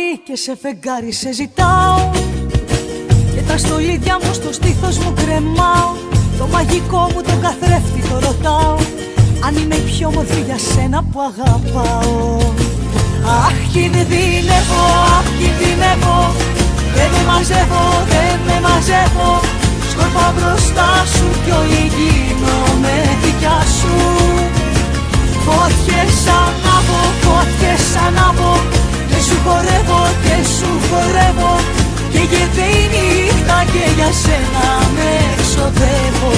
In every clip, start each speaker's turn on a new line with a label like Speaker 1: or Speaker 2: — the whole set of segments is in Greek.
Speaker 1: και σε φεγγάρι σε ζητάω, και τα στολίδια μου στο στήθος μου κρεμάω. Το μαγικό μου το καθρέφτη το ρωτάω, αν είναι η πιο όμορφη για σένα που αγαπάω. Αχ, κινδυνεύω, αχ, κινδυνεύω, δεν με μαζεύω, δεν με μαζεύω. Σκορπάω μπροστά σου κι όλη γίνομαι δικιά σου. Φώτιες ανάβω, φώτιες ανάβω, και σου χορεύω, και σου χορεύω. Και γυρνάει η νύχτα και για σένα με εξοδεύω.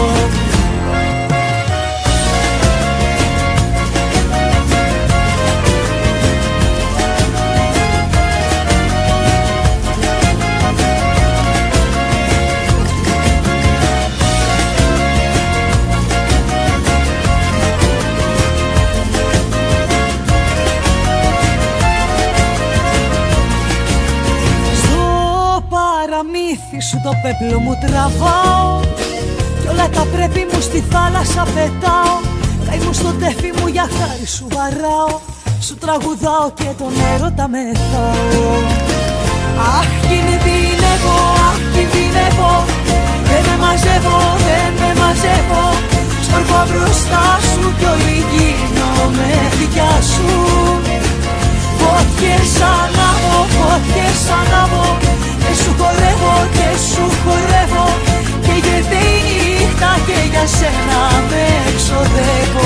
Speaker 1: Παραμύθι σου το πέπλο μου τραβάω, κι όλα τα πρέπει μου στη θάλασσα πετάω. Καημού στο τέφι μου για χάρη σου βαράω, σου τραγουδάω και τον έρωτα μεθάω. Αχ, κινδυνεύω, αχ, κινδυνεύω, δεν με μαζεύω, δεν με μαζεύω. Σκορπάω μπροστά σου κι όλη γίνομαι δικιά σου. Φώτιες ανάβω, φώτιες ανάβω, και σου χορεύω, και σου χορεύω. Και γυρνάει η νύχτα και για σένα με εξοδεύω.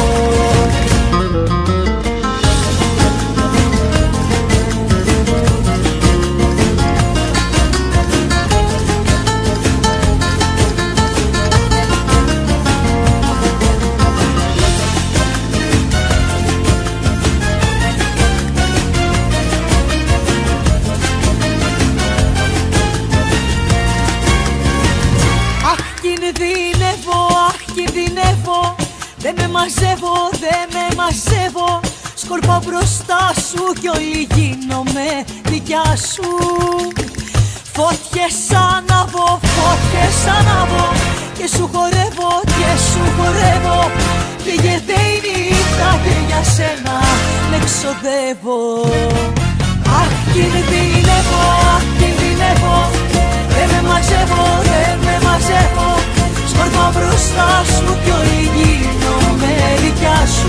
Speaker 1: Κινδυνεύω, αχ, κινδυνεύω, δεν με μαζεύω, δεν με μαζεύω. Σκορπάω μπροστά σου κι όλη γίνομαι δικιά σου. Φώτιες ανάβω, φώτιες ανάβω, και σου χορεύω, και σου χορεύω. Και γυρνάει η νύχτα και για σένα με εξοδεύω. Αχ, κινδυνεύω, αχ, κινδυνεύω, δεν με μαζεύω, δεν με μαζεύω. Σκορπάω μπροστά σου κι όλη γίνομαι δικιά σου.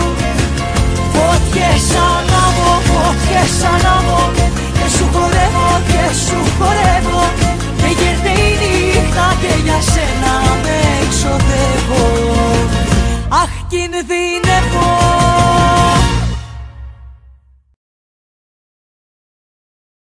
Speaker 1: Φώτιες ανάβω, φώτιες ανάβω, και σου χορεύω, και σου χορεύω. Και γυρνάει η νύχτα και για σένα με εξοδεύω. Αχ, κινδυνεύω.